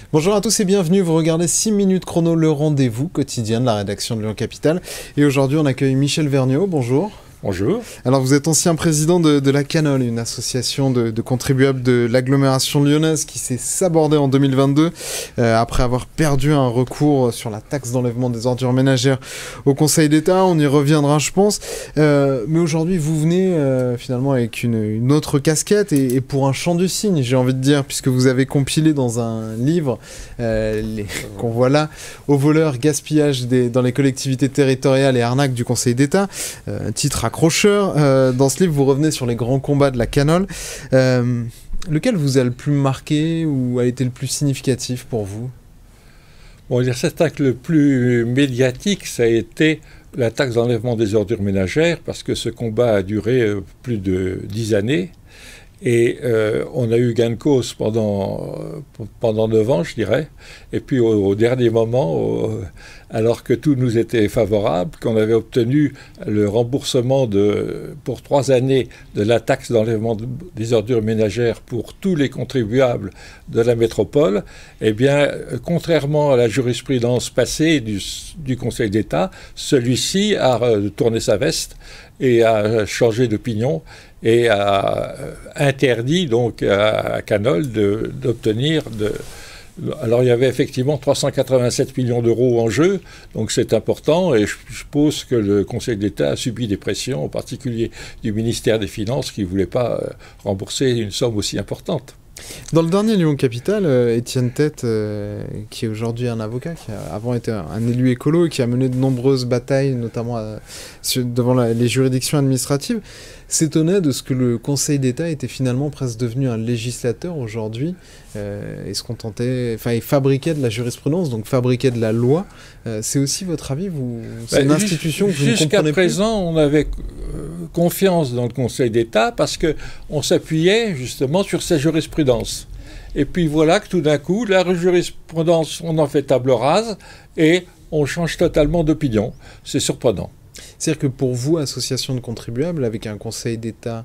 Bonjour à tous et bienvenue, vous regardez 6 minutes chrono, le rendez-vous quotidien de la rédaction de Lyon Capitale. Et aujourd'hui on accueille Michel Vergniaud, bonjour. Bonjour. Alors vous êtes ancien président de la Canol, une association de contribuables de l'agglomération lyonnaise qui s'est sabordée en 2022 après avoir perdu un recours sur la taxe d'enlèvement des ordures ménagères au Conseil d'État. On y reviendra je pense. Mais aujourd'hui vous venez finalement avec une autre casquette et pour un chant du cygne, j'ai envie de dire, puisque vous avez compilé dans un livre qu'on voit là, aux voleurs, gaspillage dans les collectivités territoriales et arnaque du Conseil d'État, titre accrocheur. Dans ce livre, vous revenez sur les grands combats de la Canol. Lequel vous a le plus marqué ou a été le plus significatif pour vous? Bon, il y a certain que le plus médiatique, ça a été la taxe d'enlèvement des ordures ménagères, parce que ce combat a duré plus de 10 années. Et on a eu gain de cause pendant 9 ans, je dirais. Et puis au dernier moment, alors que tout nous était favorable, qu'on avait obtenu le remboursement pour 3 années de la taxe d'enlèvement des ordures ménagères pour tous les contribuables de la métropole, eh bien, contrairement à la jurisprudence passée du Conseil d'État, celui-ci a tourné sa veste et a changé d'opinion et a interdit donc à Canol d'obtenir Alors il y avait effectivement 387 millions d'euros en jeu, donc c'est important, et je suppose que le Conseil d'État a subi des pressions, en particulier du ministère des Finances, qui ne voulait pas rembourser une somme aussi importante. Dans le dernier Lyon Capitale, Étienne Tête, qui est aujourd'hui un avocat, qui a avant été un élu écolo et qui a mené de nombreuses batailles, notamment devant les juridictions administratives, s'étonnait de ce que le Conseil d'État était finalement presque devenu un législateur aujourd'hui et se contentait, enfin, il fabriquait de la jurisprudence, donc fabriquait de la loi. C'est aussi votre avis, c'est une institution que vous ne comprenez plus? Jusqu'à présent, on avait confiance dans le Conseil d'État parce qu'on s'appuyait justement sur sa jurisprudence. Et puis voilà que tout d'un coup, la jurisprudence, on en fait table rase et on change totalement d'opinion. C'est surprenant. C'est-à-dire que pour vous, association de contribuables, avec un Conseil d'État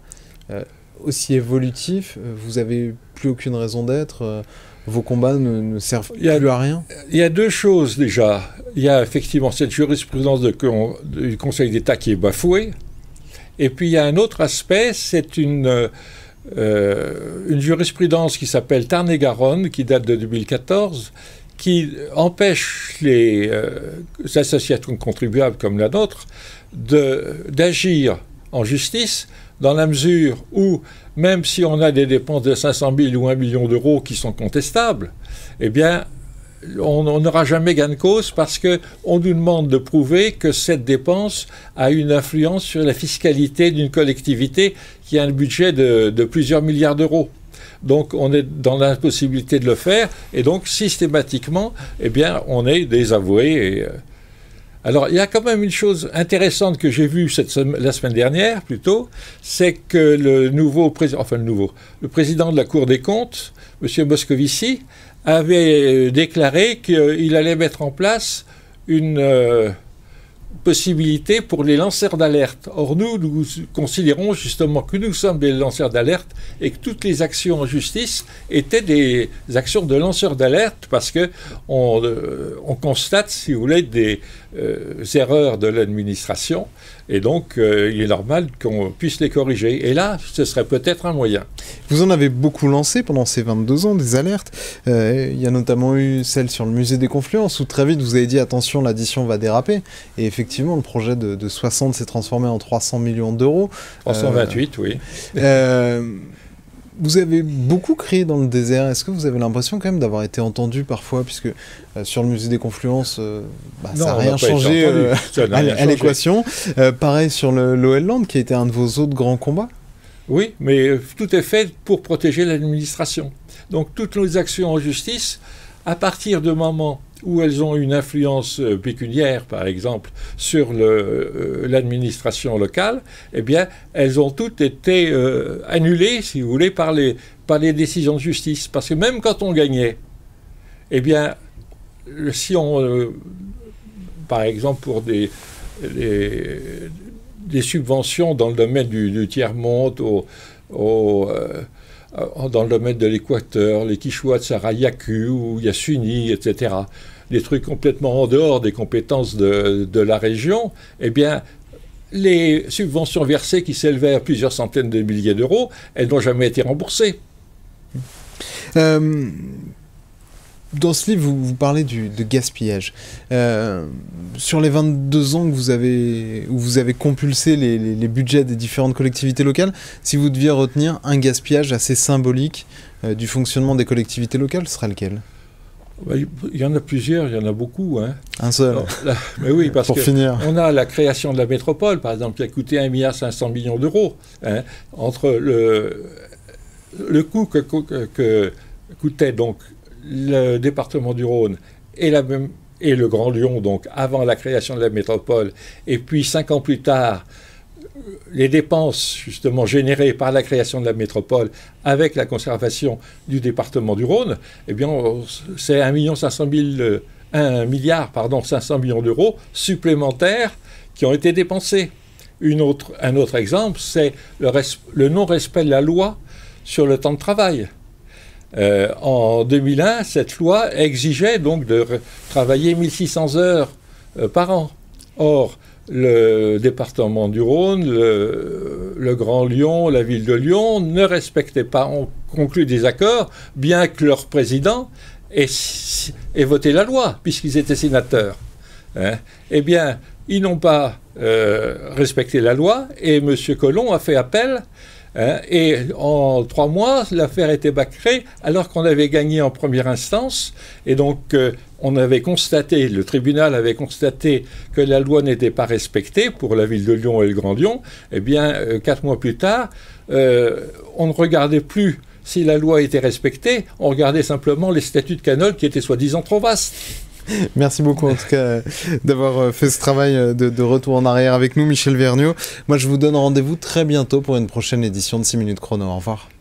aussi évolutif, vous n'avez plus aucune raison d'être, vos combats ne servent plus à rien? Il y a deux choses déjà. Il y a effectivement cette jurisprudence du Conseil d'État qui est bafouée. Et puis il y a un autre aspect, c'est une jurisprudence qui s'appelle Tarn-et-Garonne, qui date de 2014, qui empêche les associations contribuables comme la nôtre d'agir en justice dans la mesure où, même si on a des dépenses de 500 000 ou 1 million d'euros qui sont contestables, eh bien, on n'aura jamais gain de cause parce qu'on nous demande de prouver que cette dépense a une influence sur la fiscalité d'une collectivité qui a un budget de plusieurs milliards d'euros. Donc on est dans l'impossibilité de le faire et donc systématiquement, eh bien, on est désavoué. Alors il y a quand même une chose intéressante que j'ai vue la semaine dernière plutôt, c'est que le président de la Cour des comptes, M. Moscovici, avait déclaré qu'il allait mettre en place une possibilité pour les lanceurs d'alerte. Or, nous considérons justement que nous sommes des lanceurs d'alerte et que toutes les actions en justice étaient des actions de lanceurs d'alerte parce qu'on constate, si vous voulez, des erreurs de l'administration et donc il est normal qu'on puisse les corriger. Et là, ce serait peut-être un moyen. Vous en avez beaucoup lancé pendant ces 22 ans, des alertes. Il y a notamment eu celle sur le musée des Confluences où très vite vous avez dit attention, l'addition va déraper. Et effectivement, le projet de 60 s'est transformé en 300 millions d'euros. 328, oui. Vous avez beaucoup crié dans le désert. Est-ce que vous avez l'impression quand même d'avoir été entendu parfois, puisque sur le musée des Confluences, ça n'a rien changé à l'équation. Pareil sur l'OL Land, qui a été un de vos autres grands combats. Oui, mais tout est fait pour protéger l'administration. Donc toutes nos actions en justice, à partir du moment où elles ont une influence pécuniaire, par exemple, sur l'administration locale, eh bien, elles ont toutes été annulées, si vous voulez, par les décisions de justice. Parce que même quand on gagnait, eh bien, si on, par exemple, pour des subventions dans le domaine du tiers-monde dans le domaine de l'Équateur, les Quichua de Sarayaku ou Yasuni, etc., des trucs complètement en dehors des compétences de la région, eh bien, les subventions versées qui s'élevaient à plusieurs centaines de milliers d'euros, elles n'ont jamais été remboursées. Dans ce livre, vous parlez de gaspillage. Sur les 22 ans où vous avez compulsé les budgets des différentes collectivités locales, si vous deviez retenir un gaspillage assez symbolique du fonctionnement des collectivités locales, ce serait lequel ? Il y en a plusieurs, il y en a beaucoup. Hein. Un seul. Alors, mais oui, parce Pour que finir. On a la création de la métropole, par exemple, qui a coûté 1,5 milliard d'euros. Hein, entre le coût que coûtait donc le département du Rhône et le Grand Lyon, donc avant la création de la métropole, et puis 5 ans plus tard, les dépenses justement générées par la création de la métropole avec la conservation du département du Rhône, eh bien c'est 1,5 milliard d'euros supplémentaires qui ont été dépensés. Un autre exemple, c'est le non-respect de la loi sur le temps de travail. En 2001, cette loi exigeait donc de travailler 1600 heures par an. Or, le département du Rhône, le Grand Lyon, la ville de Lyon ne respectaient pas, ont conclu des accords, bien que leur président ait voté la loi, puisqu'ils étaient sénateurs. Hein. Eh bien, ils n'ont pas respecté la loi, et M. Collomb a fait appel. Hein, et en 3 mois, l'affaire était bâclée alors qu'on avait gagné en première instance. Et donc, on avait constaté, le tribunal avait constaté que la loi n'était pas respectée pour la ville de Lyon et le Grand Lyon. Eh bien, 4 mois plus tard, on ne regardait plus si la loi était respectée, on regardait simplement les statuts de Canol qui étaient soi-disant trop vastes. Merci beaucoup en tout cas d'avoir fait ce travail de retour en arrière avec nous, Michel Vergniaud. Moi je vous donne rendez-vous très bientôt pour une prochaine édition de 6 minutes chrono. Au revoir.